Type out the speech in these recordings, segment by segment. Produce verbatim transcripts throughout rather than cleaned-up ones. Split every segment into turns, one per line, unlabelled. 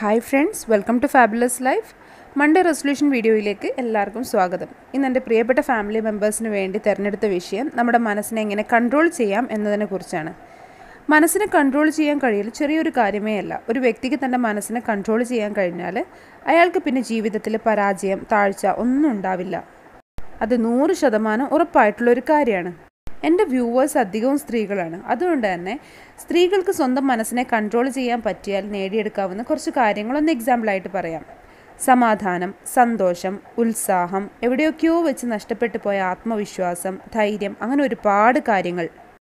Hi friends, welcome to Fabulous Life. Monday resolution വീഡിയോയിലേക്ക് എല്ലാവർക്കും സ്വാഗതം. ഇന്ന് എൻ്റെ പ്രിയപ്പെട്ട ഫാമിലി മെമ്പേഴ്സിന് വേണ്ടി തിരഞ്ഞെടുത്ത വിഷയം നമ്മുടെ മനസ്സിനെ എങ്ങനെ കൺട്രോൾ ചെയ്യാം എന്നതിനെക്കുറിച്ചാണ്. മനസ്സിനെ കൺട്രോൾ ചെയ്യാൻ കഴിയൽ ചെറിയൊരു കാര്യമേ അല്ല. ഒരു വ്യക്തിക്ക് തൻ്റെ മനസ്സിനെ കൺട്രോൾ ചെയ്യാൻ കഴിഞ്ഞാൽ അയാൾക്ക് പിന്നെ ജീവിതത്തിൽ പരാജയം, താഴ്ച ഒന്നും ഉണ്ടാവില്ല. അത് നൂറ് ശതമാനം ഉറപ്പായിട്ടുള്ളൊരു കാര്യമാണ്. എൻ്റെ വ്യൂവേഴ്സ് അധികവും സ്ത്രീകളാണ്. അതുകൊണ്ട് തന്നെ സ്ത്രീകൾക്ക് സ്വന്തം മനസ്സിനെ കൺട്രോൾ ചെയ്യാൻ പറ്റിയാൽ നേടിയെടുക്കാവുന്ന കുറച്ച് കാര്യങ്ങളൊന്ന് എക്സാമ്പിളായിട്ട് പറയാം. സമാധാനം, സന്തോഷം, ഉത്സാഹം, എവിടെയൊക്കെയോ വെച്ച് നഷ്ടപ്പെട്ടു പോയ ആത്മവിശ്വാസം, ധൈര്യം, അങ്ങനെ ഒരുപാട് കാര്യങ്ങൾ.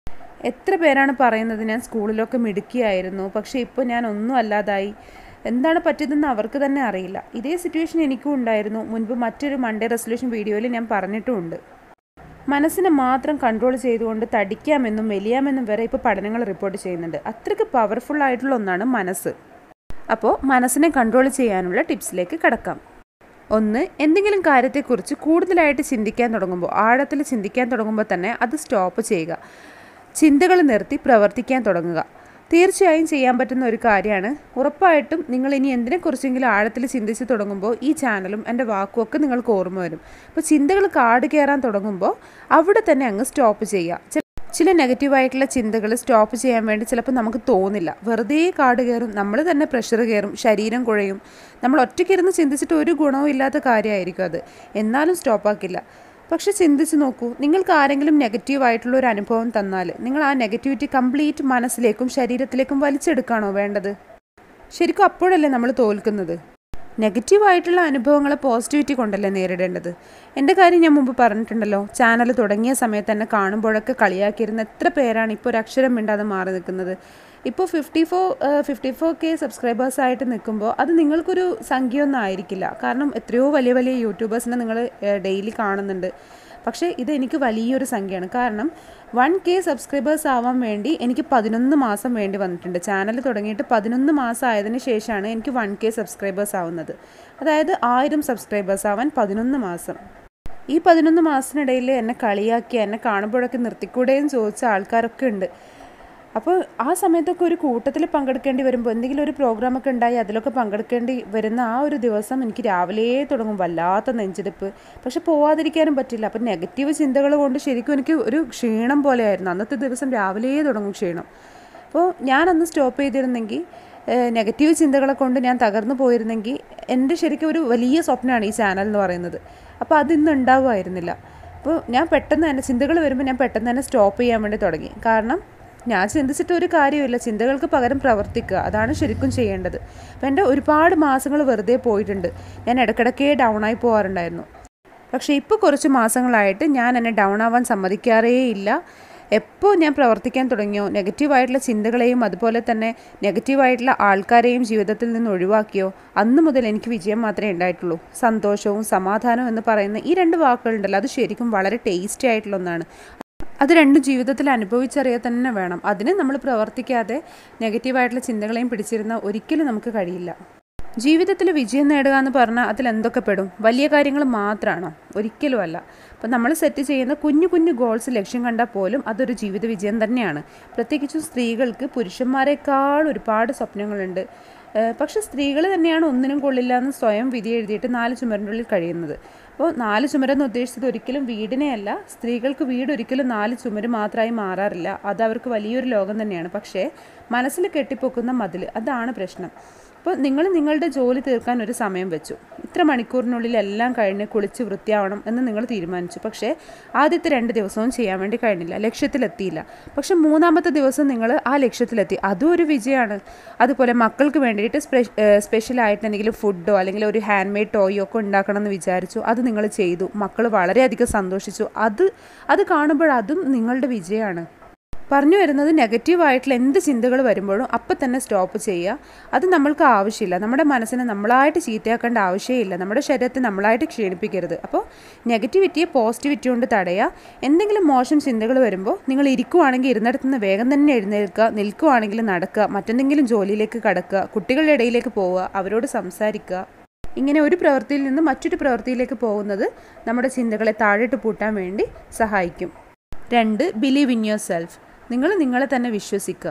എത്ര പേരാണ് പറയുന്നത് ഞാൻ സ്കൂളിലൊക്കെ മിടുക്കിയായിരുന്നു, പക്ഷേ ഇപ്പോൾ ഞാൻ ഒന്നും അല്ലാതായി. എന്താണ് പറ്റിയതെന്ന് അവർക്ക് തന്നെ അറിയില്ല. ഇതേ സിറ്റുവേഷൻ എനിക്കും ഉണ്ടായിരുന്നു. മുൻപ് മറ്റൊരു മൺഡേ റെസൊല്യൂഷൻ വീഡിയോയിൽ ഞാൻ പറഞ്ഞിട്ടുമുണ്ട്. മനസ്സിനെ മാത്രം കൺട്രോൾ ചെയ്തുകൊണ്ട് തടിക്കാമെന്നും മെലിയാമെന്നും വരെ ഇപ്പോൾ പഠനങ്ങൾ റിപ്പോർട്ട് ചെയ്യുന്നുണ്ട്. അത്രയ്ക്ക് പവർഫുൾ ആയിട്ടുള്ള ഒന്നാണ് മനസ്സ്. അപ്പോൾ മനസ്സിനെ കൺട്രോൾ ചെയ്യാനുള്ള ടിപ്സിലേക്ക് കടക്കാം. ഒന്ന്, എന്തെങ്കിലും കാര്യത്തെക്കുറിച്ച് കൂടുതലായിട്ട് ചിന്തിക്കാൻ തുടങ്ങുമ്പോൾ, ആഴത്തിൽ ചിന്തിക്കാൻ തുടങ്ങുമ്പോൾ തന്നെ അത് സ്റ്റോപ്പ് ചെയ്യുക. ചിന്തകൾ നിർത്തി പ്രവർത്തിക്കാൻ തുടങ്ങുക. തീർച്ചയായും ചെയ്യാൻ പറ്റുന്ന ഒരു കാര്യമാണ്. ഉറപ്പായിട്ടും നിങ്ങൾ ഇനി എന്തിനെക്കുറിച്ചെങ്കിലും ആഴത്തിൽ ചിന്തിച്ച് തുടങ്ങുമ്പോൾ ഈ ചാനലും എൻ്റെ വാക്കുമൊക്കെ നിങ്ങൾക്ക് ഓർമ്മ വരും. അപ്പോൾ ചിന്തകൾ കാട് കയറാൻ തുടങ്ങുമ്പോൾ അവിടെ തന്നെ അങ്ങ് സ്റ്റോപ്പ് ചെയ്യുക. ചില നെഗറ്റീവായിട്ടുള്ള ചിന്തകൾ സ്റ്റോപ്പ് ചെയ്യാൻ വേണ്ടി ചിലപ്പോൾ നമുക്ക് തോന്നില്ല. വെറുതെ കാട് കയറും, നമ്മൾ തന്നെ പ്രഷർ കയറും, ശരീരം കുഴയും. നമ്മൾ ഒറ്റയ്ക്കിരുന്ന് ചിന്തിച്ചിട്ട് ഒരു ഗുണവും ഇല്ലാത്ത കാര്യമായിരിക്കും അത്. എന്നാലും സ്റ്റോപ്പാക്കില്ല. പക്ഷെ ചിന്തിച്ച് നോക്കൂ, നിങ്ങൾക്ക് ആരെങ്കിലും നെഗറ്റീവായിട്ടുള്ള ഒരു അനുഭവം തന്നാൽ നിങ്ങൾ ആ നെഗറ്റിവിറ്റി കംപ്ലീറ്റ് മനസ്സിലേക്കും ശരീരത്തിലേക്കും വലിച്ചെടുക്കുകയാണോ വേണ്ടത്? ശരിക്കും അപ്പോഴല്ലേ നമ്മൾ തോൽക്കുന്നത്. നെഗറ്റീവായിട്ടുള്ള അനുഭവങ്ങളെ പോസിറ്റിവിറ്റി കൊണ്ടല്ലേ നേരിടേണ്ടത്. എൻ്റെ കാര്യം ഞാൻ മുമ്പ് പറഞ്ഞിട്ടുണ്ടല്ലോ. ചാനൽ തുടങ്ങിയ സമയത്ത് തന്നെ കാണുമ്പോഴൊക്കെ കളിയാക്കിയിരുന്ന എത്ര പേരാണ് ഇപ്പോൾ ഒരു അക്ഷരം മിണ്ടാതെ മാറി നിൽക്കുന്നത്. ഇപ്പോൾ fifty four fifty four K സബ്സ്ക്രൈബേഴ്സായിട്ട് നിൽക്കുമ്പോൾ അത് നിങ്ങൾക്കൊരു സംഖ്യയൊന്നും ആയിരിക്കില്ല. കാരണം എത്രയോ വലിയ വലിയ യൂട്യൂബേഴ്സിനെ നിങ്ങൾ ഡെയിലി കാണുന്നുണ്ട്. പക്ഷേ ഇത് എനിക്ക് വലിയൊരു സംഖ്യയാണ്. കാരണം വൺ കെ സബ്സ്ക്രൈബേഴ്സ് ആവാൻ വേണ്ടി എനിക്ക് പതിനൊന്ന് മാസം വേണ്ടി വന്നിട്ടുണ്ട്. ചാനൽ തുടങ്ങിയിട്ട് പതിനൊന്ന് മാസം ആയതിനു ശേഷമാണ് എനിക്ക് വൺ കെ സബ്സ്ക്രൈബേഴ്സ് ആവുന്നത്. അതായത് ആയിരം സബ്സ്ക്രൈബേഴ്സ് ആവാൻ പതിനൊന്ന് മാസം. ഈ പതിനൊന്ന് മാസത്തിനിടയിൽ എന്നെ കളിയാക്കി, എന്നെ കാണുമ്പോഴൊക്കെ നിർത്തിക്കൂടെയും ചോദിച്ച ആൾക്കാരൊക്കെ ഉണ്ട്. അപ്പോൾ ആ സമയത്തൊക്കെ ഒരു കൂട്ടത്തിൽ പങ്കെടുക്കേണ്ടി വരുമ്പോൾ, എന്തെങ്കിലും ഒരു പ്രോഗ്രാമൊക്കെ ഉണ്ടായി അതിലൊക്കെ പങ്കെടുക്കേണ്ടി വരുന്ന ആ ഒരു ദിവസം എനിക്ക് രാവിലെ തുടങ്ങും വല്ലാത്ത നെഞ്ചെടുപ്പ്. പക്ഷെ പോവാതിരിക്കാനും പറ്റില്ല. അപ്പോൾ നെഗറ്റീവ് ചിന്തകൾ കൊണ്ട് ശരിക്കും എനിക്ക് ഒരു ക്ഷീണം പോലെയായിരുന്നു. അന്നത്തെ ദിവസം രാവിലെ തുടങ്ങും ക്ഷീണം. അപ്പോൾ ഞാനന്ന് സ്റ്റോപ്പ് ചെയ്തിരുന്നെങ്കിൽ, നെഗറ്റീവ് ചിന്തകളെ കൊണ്ട് ഞാൻ തകർന്നു പോയിരുന്നെങ്കിൽ, എൻ്റെ ശരിക്കും ഒരു വലിയ സ്വപ്നമാണ് ഈ ചാനൽ എന്ന് പറയുന്നത്. അപ്പോൾ അതിന്ന് ഉണ്ടാവുമായിരുന്നില്ല. അപ്പോൾ ഞാൻ പെട്ടെന്ന് തന്നെ ചിന്തകൾ വരുമ്പോൾ ഞാൻ പെട്ടെന്ന് തന്നെ സ്റ്റോപ്പ് ചെയ്യാൻ വേണ്ടി തുടങ്ങി. കാരണം ഞാൻ ചിന്തിച്ചിട്ട് ഒരു കാര്യമില്ല. ചിന്തകൾക്ക് പകരം പ്രവർത്തിക്കുക, അതാണ് ശരിക്കും ചെയ്യേണ്ടത്. അപ്പോൾ എൻ്റെ ഒരുപാട് മാസങ്ങൾ വെറുതെ പോയിട്ടുണ്ട്. ഞാൻ ഇടയ്ക്കിടയ്ക്കേ ഡൗൺ ആയി പോകാറുണ്ടായിരുന്നു. പക്ഷേ ഇപ്പോൾ കുറച്ച് മാസങ്ങളായിട്ട് ഞാൻ എന്നെ ഡൗൺ ആവാൻ സമ്മതിക്കാറേ ഇല്ല. എപ്പോൾ ഞാൻ പ്രവർത്തിക്കാൻ തുടങ്ങിയോ, നെഗറ്റീവായിട്ടുള്ള ചിന്തകളെയും അതുപോലെ തന്നെ നെഗറ്റീവായിട്ടുള്ള ആൾക്കാരെയും ജീവിതത്തിൽ നിന്ന് ഒഴിവാക്കിയോ, അന്ന് മുതൽ എനിക്ക് വിജയം മാത്രമേ ഉണ്ടായിട്ടുള്ളൂ. സന്തോഷവും സമാധാനവും എന്ന് പറയുന്ന ഈ രണ്ട് വാക്കുകളുണ്ടല്ലോ, അത് ശരിക്കും വളരെ ടേസ്റ്റി ആയിട്ടുള്ള ഒന്നാണ്. അത് രണ്ടും ജീവിതത്തിൽ അനുഭവിച്ചറിയാൻ തന്നെ വേണം. അതിന് നമ്മൾ പ്രവർത്തിക്കാതെ നെഗറ്റീവായിട്ടുള്ള ചിന്തകളെയും പിടിച്ചിരുന്ന ഒരിക്കലും നമുക്ക് കഴിയില്ല. ജീവിതത്തിൽ വിജയം നേടുക എന്ന് പറഞ്ഞാൽ അതിൽ എന്തൊക്കെ പെടും? വലിയ കാര്യങ്ങൾ മാത്രമാണോ? ഒരിക്കലും അല്ല. അപ്പോൾ നമ്മൾ സെറ്റ് ചെയ്യുന്ന കുഞ്ഞു കുഞ്ഞു ഗോൾസ് ലക്ഷ്യം കണ്ടാൽ പോലും അതൊരു ജീവിത വിജയം തന്നെയാണ്. പ്രത്യേകിച്ചും സ്ത്രീകൾക്ക് പുരുഷന്മാരെക്കാൾ ഒരുപാട് സ്വപ്നങ്ങളുണ്ട്. പക്ഷെ സ്ത്രീകൾ തന്നെയാണ് ഒന്നിനും കൊള്ളില്ല എന്ന് സ്വയം വിധി എഴുതിയിട്ട് നാല് ചുമരിനുള്ളിൽ കഴിയുന്നത്. അപ്പോൾ നാല് ചുമരെന്ന് ഉദ്ദേശിച്ചത് ഒരിക്കലും വീടിനെയല്ല. സ്ത്രീകൾക്ക് വീട് ഒരിക്കലും നാല് ചുമര് മാത്രമായി മാറാറില്ല. അത് അവർക്ക് വലിയൊരു ലോകം തന്നെയാണ്. പക്ഷേ മനസ്സിൽ കെട്ടിപ്പൊക്കുന്ന മതിൽ, അതാണ് പ്രശ്നം. അപ്പോൾ നിങ്ങൾ നിങ്ങളുടെ ജോലി തീർക്കാൻ ഒരു സമയം വെച്ചു. ഇത്ര മണിക്കൂറിനുള്ളിൽ എല്ലാം കഴിഞ്ഞ് കുളിച്ച് വൃത്തിയാവണം എന്ന് നിങ്ങൾ തീരുമാനിച്ചു. പക്ഷേ ആദ്യത്തെ രണ്ട് ദിവസവും ചെയ്യാൻ വേണ്ടി കഴിഞ്ഞില്ല, ലക്ഷ്യത്തിലെത്തിയില്ല. പക്ഷെ മൂന്നാമത്തെ ദിവസം നിങ്ങൾ ആ ലക്ഷ്യത്തിലെത്തി, അതും ഒരു വിജയമാണ്. അതുപോലെ മക്കൾക്ക് വേണ്ടിയിട്ട് സ്പെ സ്പെഷ്യലായിട്ട് എന്തെങ്കിലും ഫുഡോ അല്ലെങ്കിൽ ഒരു ഹാൻഡ് മെയ്ഡ് ടോയോ ഒക്കെ ഉണ്ടാക്കണം എന്ന് വിചാരിച്ചു. അത് നിങ്ങൾ ചെയ്തു. മക്കൾ വളരെയധികം സന്തോഷിച്ചു. അത് അത് കാണുമ്പോൾ അതും നിങ്ങളുടെ വിജയമാണ്. പറഞ്ഞു വരുന്നത്, നെഗറ്റീവായിട്ടുള്ള എന്ത് ചിന്തകൾ വരുമ്പോഴും അപ്പം തന്നെ സ്റ്റോപ്പ് ചെയ്യുക. അത് നമ്മൾക്ക് ആവശ്യമില്ല. നമ്മുടെ മനസ്സിനെ നമ്മളായിട്ട് ചീത്തയാക്കേണ്ട ആവശ്യമില്ല. നമ്മുടെ ശരീരത്തെ നമ്മളായിട്ട് ക്ഷീണിപ്പിക്കരുത്. അപ്പോൾ നെഗറ്റിവിറ്റിയെ പോസിറ്റിവിറ്റി കൊണ്ട് തടയുക. എന്തെങ്കിലും മോശം ചിന്തകൾ വരുമ്പോൾ നിങ്ങൾ ഇരിക്കുവാണെങ്കിൽ ഇരുന്നിടത്തു നിന്ന് വേഗം തന്നെ എഴുന്നേൽക്കുക. നിൽക്കുവാണെങ്കിൽ നടക്കുക. മറ്റെന്തെങ്കിലും ജോലിയിലേക്ക് കടക്കുക. കുട്ടികളുടെ ഇടയിലേക്ക് പോവുക. അവരോട് സംസാരിക്കുക. ഇങ്ങനെ ഒരു പ്രവൃത്തിയിൽ നിന്ന് മറ്റൊരു പ്രവൃത്തിയിലേക്ക് പോകുന്നത് നമ്മുടെ ചിന്തകളെ താഴോട്ട് പൂട്ടാൻ വേണ്ടി സഹായിക്കും. രണ്ട്, ബിലീവ് ഇൻ യുവർ സെൽഫ്. നിങ്ങൾ നിങ്ങളെ തന്നെ വിശ്വസിക്കുക.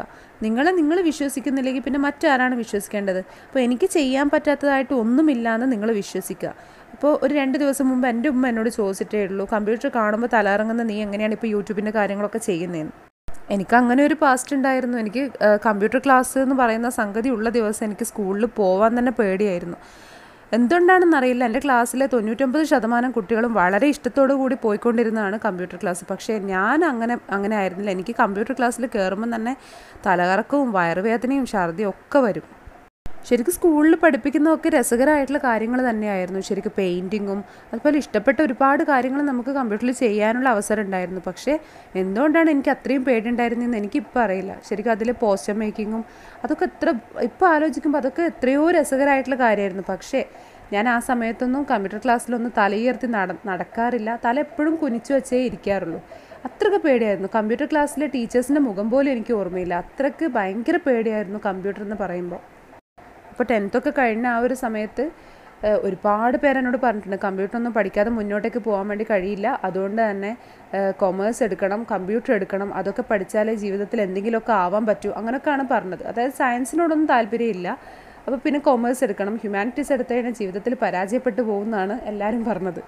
നിങ്ങളെ നിങ്ങൾ വിശ്വസിക്കുന്നില്ലെങ്കിൽ പിന്നെ മറ്റാരാണ് വിശ്വസിക്കേണ്ടത്? അപ്പോൾ എനിക്ക് ചെയ്യാൻ പറ്റാത്തതായിട്ട് ഒന്നുമില്ലാന്ന് നിങ്ങൾ വിശ്വസിക്കുക. അപ്പോൾ ഒരു രണ്ട് ദിവസം മുമ്പ് എൻ്റെ ഉമ്മ എന്നോട് ചോദിച്ചിട്ടേ ഉള്ളൂ, കമ്പ്യൂട്ടർ കാണുമ്പോൾ തലകറങ്ങുന്ന നീ എങ്ങനെയാണ് ഇപ്പോൾ യൂട്യൂബിൻ്റെ കാര്യങ്ങളൊക്കെ ചെയ്യുന്നതെന്ന്. എനിക്ക് അങ്ങനെ ഒരു പാസ്റ്റ് ഉണ്ടായിരുന്നു. എനിക്ക് കമ്പ്യൂട്ടർ ക്ലാസ് എന്ന് പറയുന്ന സംഗതി ഉള്ള ദിവസം എനിക്ക് സ്കൂളിൽ പോകാൻ തന്നെ പേടിയായിരുന്നു. എന്തുകൊണ്ടാണെന്നറിയില്ല, എൻ്റെ ക്ലാസ്സിലെ തൊണ്ണൂറ്റൊമ്പത് ശതമാനം കുട്ടികളും വളരെ ഇഷ്ടത്തോടു കൂടി പോയിക്കൊണ്ടിരുന്നതാണ് കമ്പ്യൂട്ടർ ക്ലാസ്. പക്ഷേ ഞാൻ അങ്ങനെ അങ്ങനെ ആയിരുന്നില്ല. എനിക്ക് കമ്പ്യൂട്ടർ ക്ലാസ്സിൽ കയറുമ്പം തന്നെ തലകറക്കവും വയറുവേദനയും ഛർദിയും ഒക്കെ വരും. ശരിക്കും സ്കൂളിൽ പഠിപ്പിക്കുന്നതൊക്കെ രസകരമായിട്ടുള്ള കാര്യങ്ങൾ തന്നെയായിരുന്നു. ശരിക്കും പെയിൻറ്റിങ്ങും അതുപോലെ ഇഷ്ടപ്പെട്ട ഒരുപാട് കാര്യങ്ങൾ നമുക്ക് കമ്പ്യൂട്ടറിൽ ചെയ്യാനുള്ള അവസരം ഉണ്ടായിരുന്നു. പക്ഷേ എന്തുകൊണ്ടാണ് എനിക്ക് അത്രയും പേടിയുണ്ടായിരുന്നതെന്ന് എനിക്കിപ്പോൾ അറിയില്ല. ശരിക്കും അതിൽ പോസ്റ്റർ മേക്കിങ്ങും അതൊക്കെ എത്ര ഇപ്പോൾ ആലോചിക്കുമ്പോൾ അതൊക്കെ എത്രയോ രസകരമായിട്ടുള്ള കാര്യമായിരുന്നു. പക്ഷേ ഞാൻ ആ സമയത്തൊന്നും കമ്പ്യൂട്ടർ ക്ലാസ്സിലൊന്നും തലയുയർത്തി നട നടക്കാറില്ല തല എപ്പോഴും കുനിച്ചു വെച്ചേ ഇരിക്കാറുള്ളൂ. അത്രയ്ക്ക് പേടിയായിരുന്നു. കമ്പ്യൂട്ടർ ക്ലാസ്സിലെ ടീച്ചേഴ്സിൻ്റെ മുഖം പോലും എനിക്ക് ഓർമ്മയില്ല. അത്രയ്ക്ക് ഭയങ്കര പേടിയായിരുന്നു കമ്പ്യൂട്ടർ എന്ന് പറയുമ്പോൾ. അപ്പോൾ ടെൻത്തൊക്കെ കഴിഞ്ഞ ആ ഒരു സമയത്ത് ഒരുപാട് പേരെന്നോട് പറഞ്ഞിട്ടുണ്ട്, കമ്പ്യൂട്ടറൊന്നും പഠിക്കാതെ മുന്നോട്ടേക്ക് പോകാൻ വേണ്ടി കഴിയില്ല, അതുകൊണ്ട് തന്നെ കൊമേഴ്സ് എടുക്കണം, കമ്പ്യൂട്ടർ എടുക്കണം, അതൊക്കെ പഠിച്ചാലേ ജീവിതത്തിൽ എന്തെങ്കിലുമൊക്കെ ആവാൻ പറ്റൂ, അങ്ങനെയൊക്കെയാണ് പറഞ്ഞത്. അതായത് സയൻസിനോടൊന്നും താല്പര്യമില്ല, അപ്പോൾ പിന്നെ കൊമേഴ്സ് എടുക്കണം, ഹ്യൂമാനിറ്റീസ് എടുത്തു കഴിഞ്ഞാൽ ജീവിതത്തിൽ പരാജയപ്പെട്ടു പോകുമെന്നാണ് എല്ലാവരും പറഞ്ഞത്.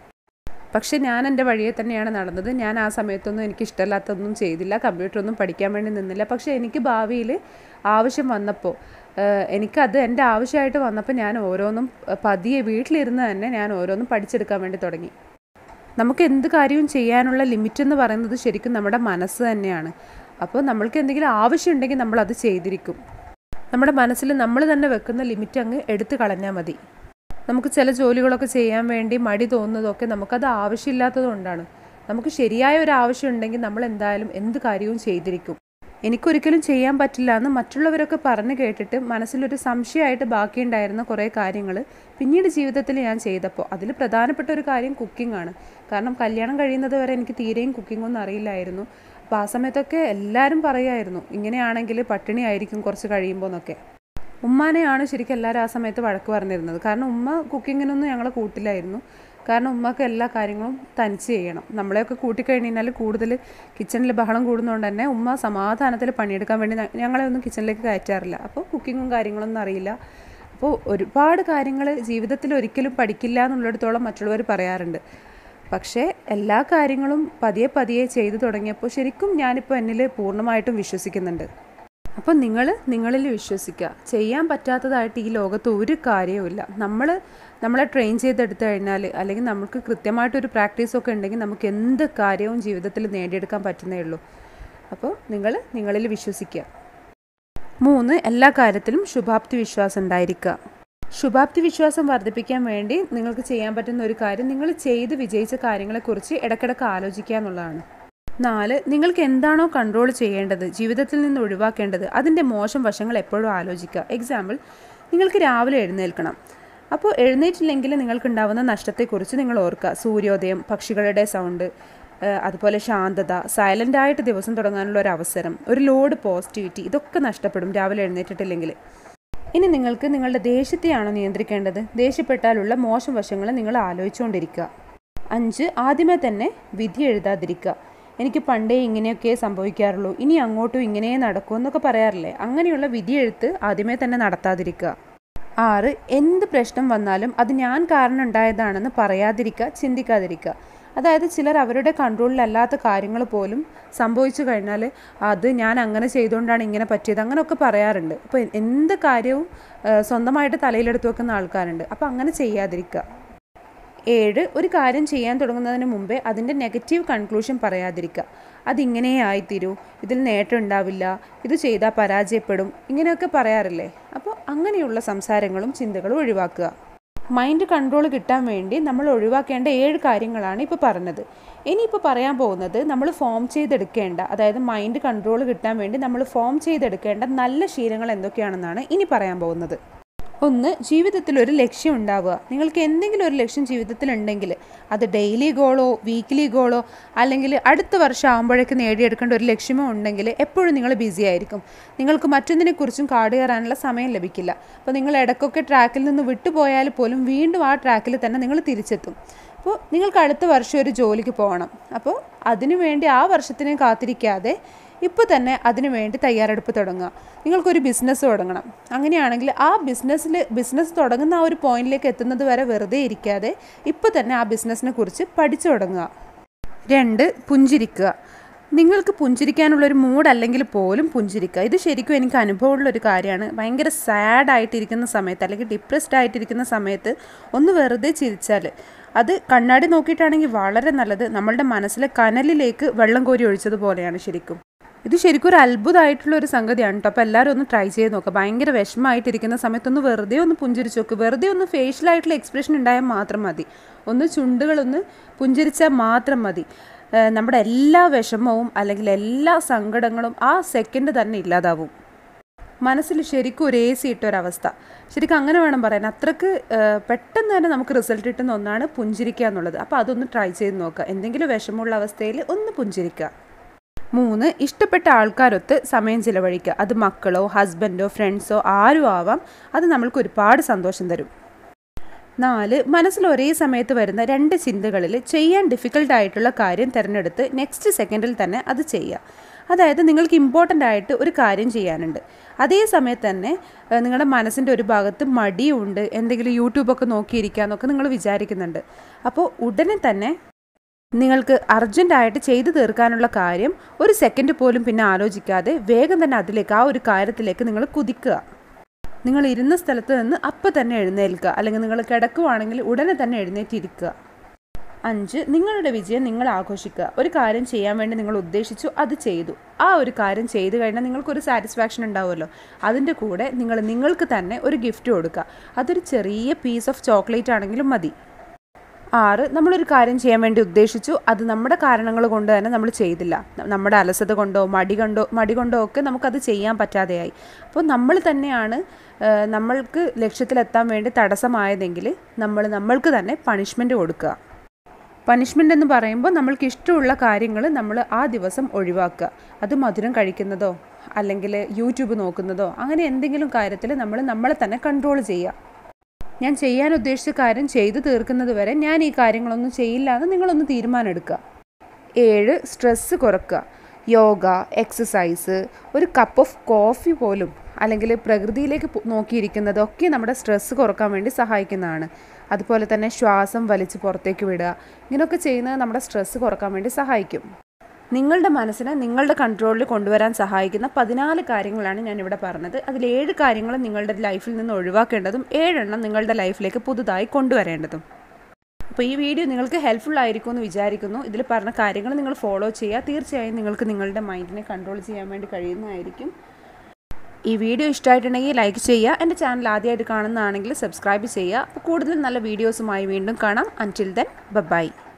പക്ഷേ ഞാൻ എൻ്റെ വഴിയെ തന്നെയാണ് നടന്നത്. ഞാൻ ആ സമയത്തൊന്നും എനിക്ക് ഇഷ്ടമില്ലാത്തൊന്നും ചെയ്തില്ല, കമ്പ്യൂട്ടറൊന്നും പഠിക്കാൻ വേണ്ടി നിന്നില്ല. പക്ഷേ എനിക്ക് ഭാവിയിൽ ആവശ്യം വന്നപ്പോൾ, എനിക്കത് എൻ്റെ ആവശ്യമായിട്ട് വന്നപ്പോൾ ഞാൻ ഓരോന്നും പതിയെ വീട്ടിലിരുന്ന് തന്നെ ഞാൻ ഓരോന്നും പഠിച്ചെടുക്കാൻ വേണ്ടി തുടങ്ങി. നമുക്ക് എന്ത് കാര്യവും ചെയ്യാനുള്ള ലിമിറ്റ് എന്ന് പറയുന്നത് ശരിക്കും നമ്മുടെ മനസ്സ് തന്നെയാണ്. അപ്പോൾ നമ്മൾക്ക് എന്തെങ്കിലും ആവശ്യമുണ്ടെങ്കിൽ നമ്മളത് ചെയ്തിരിക്കും. നമ്മുടെ മനസ്സിൽ നമ്മൾ തന്നെ വെക്കുന്ന ലിമിറ്റ് അങ്ങ് എടുത്തു കളഞ്ഞാൽ മതി. നമുക്ക് ചില ജോലികളൊക്കെ ചെയ്യാൻ വേണ്ടി മടി തോന്നുന്നതൊക്കെ നമുക്കത് ആവശ്യമില്ലാത്തത് കൊണ്ടാണ്. നമുക്ക് ശരിയായ ഒരു ആവശ്യം ഉണ്ടെങ്കിൽ നമ്മൾ എന്തായാലും എന്ത് കാര്യവും ചെയ്തിരിക്കും. എനിക്കൊരിക്കലും ചെയ്യാൻ പറ്റില്ല എന്ന് മറ്റുള്ളവരൊക്കെ പറഞ്ഞു കേട്ടിട്ട് മനസ്സിലൊരു സംശയമായിട്ട് ബാക്കിയുണ്ടായിരുന്ന കുറേ കാര്യങ്ങൾ പിന്നീട് ജീവിതത്തിൽ ഞാൻ ചെയ്തപ്പോൾ അതിൽ പ്രധാനപ്പെട്ട ഒരു കാര്യം കുക്കിംഗ് ആണ്. കാരണം കല്യാണം കഴിയുന്നത് വരെ എനിക്ക് തീരെയും കുക്കിങ്ങൊന്നും അറിയില്ലായിരുന്നു. അപ്പോൾ ആ സമയത്തൊക്കെ എല്ലാവരും പറയുമായിരുന്നു, ഇങ്ങനെയാണെങ്കിൽ പട്ടിണി ആയിരിക്കും കുറച്ച് കഴിയുമ്പോൾ എന്നൊക്കെ. ഉമ്മാനെയാണ് ശരിക്കും എല്ലാവരും ആ സമയത്ത് വഴക്ക് പറഞ്ഞിരുന്നത്. കാരണം ഉമ്മ കുക്കിങ്ങിനൊന്നും ഞങ്ങളെ കൂട്ടിലായിരുന്നു. കാരണം ഉമ്മക്ക് എല്ലാ കാര്യങ്ങളും തനിച്ച് ചെയ്യണം. നമ്മളെയൊക്കെ കൂട്ടിക്കഴിഞ്ഞാൽ കൂടുതൽ കിച്ചണിൽ ബഹളം കൂടുന്നതുകൊണ്ട് തന്നെ ഉമ്മ സമാധാനത്തിൽ പണിയെടുക്കാൻ വേണ്ടി ഞങ്ങളെ ഒന്നും കിച്ചണിലേക്ക് കയറ്റാറില്ല. അപ്പോൾ കുക്കിങ്ങും കാര്യങ്ങളൊന്നും അറിയില്ല. അപ്പോൾ ഒരുപാട് കാര്യങ്ങൾ ജീവിതത്തിൽ ഒരിക്കലും പഠിക്കില്ല എന്നുള്ളിടത്തോളം മറ്റുള്ളവർ പറയാറുണ്ട്. പക്ഷേ എല്ലാ കാര്യങ്ങളും പതിയെ പതിയെ ചെയ്തു തുടങ്ങിയപ്പോൾ ശരിക്കും ഞാനിപ്പോൾ എന്നിൽ പൂർണ്ണമായിട്ടും വിശ്വസിക്കുന്നുണ്ട്. അപ്പോൾ നിങ്ങൾ നിങ്ങളിൽ വിശ്വസിക്കുക. ചെയ്യാൻ പറ്റാത്തതായിട്ട് ഈ ലോകത്ത് ഒരു കാര്യവുമില്ല. നമ്മൾ നമ്മളെ ട്രെയിൻ ചെയ്തെടുത്തു കഴിഞ്ഞാൽ, അല്ലെങ്കിൽ നമുക്ക് കൃത്യമായിട്ടൊരു പ്രാക്ടീസൊക്കെ ഉണ്ടെങ്കിൽ നമുക്ക് എന്ത് കാര്യവും ജീവിതത്തിൽ നേടിയെടുക്കാൻ പറ്റുന്നേ ഉള്ളൂ. അപ്പോൾ നിങ്ങൾ നിങ്ങളിൽ വിശ്വസിക്കുക. മൂന്ന്, എല്ലാ കാര്യത്തിലും ശുഭാപ്തി വിശ്വാസം ഉണ്ടായിരിക്കുക. ശുഭാപ്തി വിശ്വാസം വർദ്ധിപ്പിക്കാൻ വേണ്ടി നിങ്ങൾക്ക് ചെയ്യാൻ പറ്റുന്ന ഒരു കാര്യം, നിങ്ങൾ ചെയ്ത് വിജയിച്ച കാര്യങ്ങളെക്കുറിച്ച് ഇടയ്ക്കിടയ്ക്ക് ആലോചിക്കുക എന്നുള്ളതാണ്. നാല്, നിങ്ങൾക്ക് എന്താണോ കൺട്രോൾ ചെയ്യേണ്ടത്, ജീവിതത്തിൽ നിന്ന് ഒഴിവാക്കേണ്ടത്, അതിൻ്റെ മോശം വശങ്ങൾ എപ്പോഴും ആലോചിക്കുക. എക്സാമ്പിൾ, നിങ്ങൾക്ക് രാവിലെ എഴുന്നേൽക്കണം. അപ്പോൾ എഴുന്നേറ്റില്ലെങ്കിൽ നിങ്ങൾക്കുണ്ടാവുന്ന നഷ്ടത്തെക്കുറിച്ച് നിങ്ങൾ ഓർക്കുക. സൂര്യോദയം, പക്ഷികളുടെ സൗണ്ട്, അതുപോലെ ശാന്തത, സൈലൻ്റായിട്ട് ദിവസം തുടങ്ങാനുള്ള ഒരു അവസരം, ഒരു ലോഡ് പോസിറ്റിവിറ്റി, ഇതൊക്കെ നഷ്ടപ്പെടും രാവിലെ എഴുന്നേറ്റിട്ടില്ലെങ്കിൽ. ഇനി നിങ്ങൾക്ക് നിങ്ങളുടെ ദേഷ്യത്തെയാണോ നിയന്ത്രിക്കേണ്ടത്? ദേഷ്യപ്പെട്ടാലുള്ള മോശം വശങ്ങൾ നിങ്ങൾ ആലോചിച്ചുകൊണ്ടിരിക്കുക. അഞ്ച്, ആദ്യമേ തന്നെ വിധി എഴുതാതിരിക്കുക. എനിക്ക് പണ്ടേ ഇങ്ങനെയൊക്കെ സംഭവിക്കാറുള്ളൂ, ഇനി അങ്ങോട്ടും ഇങ്ങനെ നടക്കൂ എന്നൊക്കെ പറയാറില്ലേ, അങ്ങനെയുള്ള വിധിയെഴുത്ത് ആദ്യമേ തന്നെ നടത്താതിരിക്കുക. ആറ്, എന്ത് പ്രശ്നം വന്നാലും അത് ഞാൻ കാരണം ഉണ്ടായതാണെന്ന് പറയാതിരിക്കുക, ചിന്തിക്കാതിരിക്കുക. അതായത് ചിലർ അവരുടെ കൺട്രോളിലല്ലാത്ത കാര്യങ്ങൾ പോലും സംഭവിച്ചു കഴിഞ്ഞാൽ അത് ഞാൻ അങ്ങനെ ചെയ്തുകൊണ്ടാണ് ഇങ്ങനെ പറ്റിയത് അങ്ങനെയൊക്കെ പറയാറുണ്ട്. അപ്പോൾ എന്ത് കാര്യവും സ്വന്തമായിട്ട് തലയിലെടുത്ത് വെക്കുന്ന ആൾക്കാരുണ്ട്. അപ്പോൾ അങ്ങനെ ചെയ്യാതിരിക്കുക. ഏഴ്, ഒരു കാര്യം ചെയ്യാൻ തുടങ്ങുന്നതിന് മുമ്പേ അതിൻ്റെ നെഗറ്റീവ് കൺക്ലൂഷൻ പറയാതിരിക്കുക. അതിങ്ങനെ ആയിത്തീരൂ, ഇതിൽ നേട്ടം ഉണ്ടാവില്ല, ഇത് ചെയ്താൽ പരാജയപ്പെടും, ഇങ്ങനെയൊക്കെ പറയാറില്ലേ. അപ്പോൾ അങ്ങനെയുള്ള സംസാരങ്ങളും ചിന്തകളും ഒഴിവാക്കുക. മൈൻഡ് കൺട്രോൾ കിട്ടാൻ വേണ്ടി നമ്മൾ ഒഴിവാക്കേണ്ട ഏഴ് കാര്യങ്ങളാണ് ഇപ്പോൾ പറഞ്ഞത്. ഇനിയിപ്പോൾ പറയാൻ പോകുന്നത് നമ്മൾ ഫോം ചെയ്തെടുക്കേണ്ട, അതായത് മൈൻഡ് കൺട്രോൾ കിട്ടാൻ വേണ്ടി നമ്മൾ ഫോം ചെയ്തെടുക്കേണ്ട നല്ല ശീലങ്ങൾ എന്തൊക്കെയാണെന്നാണ് ഇനി പറയാൻ പോകുന്നത്. ഒന്ന്, ജീവിതത്തിൽ ഒരു ലക്ഷ്യം ഉണ്ടാവുക. നിങ്ങൾക്ക് എന്തെങ്കിലും ഒരു ലക്ഷ്യം ജീവിതത്തിൽ ഉണ്ടെങ്കിൽ അത് ഡെയിലി ഗോളോ വീക്ക്ലി ഗോളോ അല്ലെങ്കിൽ അടുത്ത വർഷം ആകുമ്പോഴേക്ക് നേടിയെടുക്കേണ്ട ഒരു ലക്ഷ്യമോ ഉണ്ടെങ്കിൽ എപ്പോഴും നിങ്ങൾ ബിസി ആയിരിക്കും. നിങ്ങൾക്ക് മറ്റൊന്നിനെക്കുറിച്ചും കാട് കയറാനുള്ള സമയം ലഭിക്കില്ല. അപ്പോൾ നിങ്ങൾ ഇടയ്ക്കൊക്കെ ട്രാക്കിൽ നിന്ന് വിട്ടുപോയാൽ പോലും വീണ്ടും ആ ട്രാക്കിൽ തന്നെ നിങ്ങൾ തിരിച്ചെത്തും. അപ്പോൾ നിങ്ങൾക്ക് അടുത്ത വർഷം ഒരു ജോലിക്ക് പോകണം. അപ്പോൾ അതിനു വേണ്ടി ആ വർഷത്തിനെ കാത്തിരിക്കാതെ ഇപ്പോൾ തന്നെ അതിനു വേണ്ടി തയ്യാറെടുപ്പ് തുടങ്ങുക. നിങ്ങൾക്കൊരു ബിസിനസ് തുടങ്ങണം. അങ്ങനെയാണെങ്കിൽ ആ ബിസിനസ്സിൽ ബിസിനസ് തുടങ്ങുന്ന ആ ഒരു പോയിന്റിലേക്ക് എത്തുന്നത് വരെ വെറുതെ ഇരിക്കാതെ ഇപ്പോൾ തന്നെ ആ ബിസിനസ്സിനെ കുറിച്ച് പഠിച്ചു തുടങ്ങുക. രണ്ട്, പുഞ്ചിരിക്കുക. നിങ്ങൾക്ക് പുഞ്ചിരിക്കാനുള്ളൊരു മൂഡ് അല്ലെങ്കിൽ പോലും പുഞ്ചിരിക്കുക. ഇത് ശരിക്കും എനിക്ക് അനുഭവമുള്ളൊരു കാര്യമാണ്. ഭയങ്കര സാഡായിട്ടിരിക്കുന്ന സമയത്ത് അല്ലെങ്കിൽ ഡിപ്രസ്ഡ് ആയിട്ടിരിക്കുന്ന സമയത്ത് ഒന്ന് വെറുതെ ചിരിച്ചാൽ അത് കണ്ണാടി നോക്കിയിട്ടാണെങ്കിൽ വളരെ നല്ലത്. നമ്മളുടെ മനസ്സിലെ കനലിലേക്ക് വെള്ളം കോരി ഒഴിച്ചതുപോലെയാണ് ശരിക്കും. ഇത് ശരിക്കും ഒരു അത്ഭുതമായിട്ടുള്ളൊരു സംഗതിയാണ് കേട്ടോ. അപ്പോൾ എല്ലാവരും ഒന്ന് ട്രൈ ചെയ്ത് നോക്കുക. ഭയങ്കര വിഷമമായിട്ടിരിക്കുന്ന സമയത്തൊന്ന് വെറുതെ ഒന്ന് പുഞ്ചിരിച്ച് നോക്കുക. വെറുതെ ഒന്ന് ഫേഷ്യലായിട്ടുള്ള എക്സ്പ്രഷൻ ഉണ്ടായാൽ മാത്രം മതി. ഒന്ന് ചുണ്ടുകളൊന്ന് പുഞ്ചിരിച്ചാൽ മാത്രം മതി. നമ്മുടെ എല്ലാ വിഷമവും അല്ലെങ്കിൽ എല്ലാ സങ്കടങ്ങളും ആ സെക്കൻഡ് തന്നെ ഇല്ലാതാവും. മനസ്സിൽ ശരിക്കും ഒരു എ സി ഇട്ടൊരവസ്ഥ. ശരിക്കും അങ്ങനെ വേണം പറയാൻ. അത്രയ്ക്ക് പെട്ടെന്ന് തന്നെ നമുക്ക് റിസൾട്ട് കിട്ടുന്ന ഒന്നാണ് പുഞ്ചിരിക്കുക എന്നുള്ളത്. അപ്പോൾ അതൊന്ന് ട്രൈ ചെയ്ത് നോക്കുക. എന്തെങ്കിലും വിഷമമുള്ള അവസ്ഥയിൽ ഒന്ന് പുഞ്ചിരിക്കുക. മൂന്ന്, ഇഷ്ടപ്പെട്ട ആൾക്കാരൊത്ത് സമയം ചിലവഴിക്കുക. അത് മക്കളോ ഹസ്ബൻഡോ ഫ്രണ്ട്സോ ആരും ആവാം. അത് നമ്മൾക്ക് ഒരുപാട് സന്തോഷം തരും. നാല്, മനസ്സിൽ ഒരേ സമയത്ത് വരുന്ന രണ്ട് ചിന്തകളിൽ ചെയ്യാൻ ഡിഫിക്കൽട്ട് ആയിട്ടുള്ള കാര്യം തിരഞ്ഞെടുത്ത് നെക്സ്റ്റ് സെക്കൻഡിൽ തന്നെ അത് ചെയ്യുക. അതായത് നിങ്ങൾക്ക് ഇമ്പോർട്ടൻ്റ് ആയിട്ട് ഒരു കാര്യം ചെയ്യാനുണ്ട്. അതേ സമയത്ത് തന്നെ നിങ്ങളുടെ മനസ്സിൻ്റെ ഒരു ഭാഗത്ത് മടിയുണ്ട്, എന്തെങ്കിലും യൂട്യൂബൊക്കെ നോക്കിയിരിക്കാമെന്നൊക്കെ നിങ്ങൾ വിചാരിക്കുന്നുണ്ട്. അപ്പോൾ ഉടനെ തന്നെ നിങ്ങൾക്ക് അർജൻറ്റായിട്ട് ചെയ്തു തീർക്കാനുള്ള കാര്യം ഒരു സെക്കൻഡ് പോലും പിന്നെ ആലോചിക്കാതെ വേഗം തന്നെ അതിലേക്ക് ആ ഒരു കാര്യത്തിലേക്ക് നിങ്ങൾ കുതിക്കുക. നിങ്ങൾ ഇരുന്ന സ്ഥലത്ത് നിന്ന് അപ്പം തന്നെ എഴുന്നേൽക്കുക. അല്ലെങ്കിൽ നിങ്ങൾ കിടക്കുവാണെങ്കിൽ ഉടനെ തന്നെ എഴുന്നേറ്റിരിക്കുക. അഞ്ച്, നിങ്ങളുടെ വിജയം നിങ്ങൾ ആഘോഷിക്കുക. ഒരു കാര്യം ചെയ്യാൻ വേണ്ടി നിങ്ങൾ ഉദ്ദേശിച്ചു, അത് ചെയ്തു. ആ ഒരു കാര്യം ചെയ്തു കഴിഞ്ഞാൽ നിങ്ങൾക്കൊരു സാറ്റിസ്ഫാക്ഷൻ ഉണ്ടാവുമല്ലോ. അതിൻ്റെ കൂടെ നിങ്ങൾ നിങ്ങൾക്ക് തന്നെ ഒരു ഗിഫ്റ്റ് കൊടുക്കുക. അതൊരു ചെറിയ പീസ് ഓഫ് ചോക്ലേറ്റ് ആണെങ്കിലും മതി. ആറ്, നമ്മളൊരു കാര്യം ചെയ്യാൻ വേണ്ടി ഉദ്ദേശിച്ചു, അത് നമ്മുടെ കാരണങ്ങൾ കൊണ്ട് തന്നെ നമ്മൾ ചെയ്തില്ല. നമ്മുടെ അലസത കൊണ്ടോ മടി കൊണ്ടോ മടി കൊണ്ടോ ഒക്കെ നമുക്കത് ചെയ്യാൻ പറ്റാതെയായി. അപ്പോൾ നമ്മൾ തന്നെയാണ് നമ്മൾക്ക് ലക്ഷ്യത്തിലെത്താൻ വേണ്ടി തടസ്സമായതെങ്കിൽ നമ്മൾ നമ്മൾക്ക് തന്നെ പണിഷ്മെൻറ്റ് കൊടുക്കുക. പണിഷ്മെൻ്റ് എന്ന് പറയുമ്പോൾ നമ്മൾക്ക് ഇഷ്ടമുള്ള കാര്യങ്ങൾ നമ്മൾ ആ ദിവസം ഒഴിവാക്കുക. അത് മധുരം കഴിക്കുന്നതോ അല്ലെങ്കിൽ യൂട്യൂബ് നോക്കുന്നതോ അങ്ങനെ എന്തെങ്കിലും കാര്യത്തിൽ നമ്മൾ നമ്മളെ തന്നെ കൺട്രോൾ ചെയ്യുക. ഞാൻ ചെയ്യാൻ ഉദ്ദേശിച്ച കാര്യം ചെയ്തു തീർക്കുന്നത് വരെ ഞാൻ ഈ കാര്യങ്ങളൊന്നും ചെയ്യില്ല എന്ന് നിങ്ങളൊന്ന് തീരുമാനമെടുക്കുക. ഏഴ്, സ്ട്രെസ്സ് കുറയ്ക്കുക. യോഗ, എക്സസൈസ്, ഒരു കപ്പ് ഓഫ് കോഫി പോലും അല്ലെങ്കിൽ പ്രകൃതിയിലേക്ക് നോക്കിയിരിക്കുന്നതൊക്കെ നമ്മുടെ സ്ട്രെസ്സ് കുറക്കാൻ വേണ്ടി സഹായിക്കുന്നതാണ്. അതുപോലെ തന്നെ ശ്വാസം വലിച്ച് പുറത്തേക്ക് വിടുക. ഇങ്ങനെയൊക്കെ ചെയ്യുന്നത് നമ്മുടെ സ്ട്രെസ്സ് കുറക്കാൻ വേണ്ടി സഹായിക്കും. നിങ്ങളുടെ മനസ്സിനെ നിങ്ങളുടെ കൺട്രോളിൽ കൊണ്ടുവരാൻ സഹായിക്കുന്ന പതിനാല് കാര്യങ്ങളാണ് ഞാനിവിടെ പറഞ്ഞത്. അതിൽ ഏഴ് കാര്യങ്ങൾ നിങ്ങളുടെ ലൈഫിൽ നിന്ന് ഒഴിവാക്കേണ്ടതും ഏഴെണ്ണം നിങ്ങളുടെ ലൈഫിലേക്ക് പുതുതായി കൊണ്ടുവരേണ്ടതും. അപ്പോൾ ഈ വീഡിയോ നിങ്ങൾക്ക് ഹെൽപ്ഫുൾ ആയിരിക്കും എന്ന് വിചാരിക്കുന്നു. ഇതിൽ പറഞ്ഞ കാര്യങ്ങൾ നിങ്ങൾ ഫോളോ ചെയ്യുക. തീർച്ചയായും നിങ്ങൾക്ക് നിങ്ങളുടെ മൈൻഡിനെ കൺട്രോൾ ചെയ്യാൻ വേണ്ടി കഴിയുന്നതായിരിക്കും. ഈ വീഡിയോ ഇഷ്ടമായിട്ടുണ്ടെങ്കിൽ ലൈക്ക് ചെയ്യുക. എൻ്റെ ചാനൽ ആദ്യമായിട്ട് കാണുന്നതാണെങ്കിൽ സബ്സ്ക്രൈബ് ചെയ്യുക. അപ്പോൾ കൂടുതൽ നല്ല വീഡിയോസുമായി വീണ്ടും കാണാം. Until then by.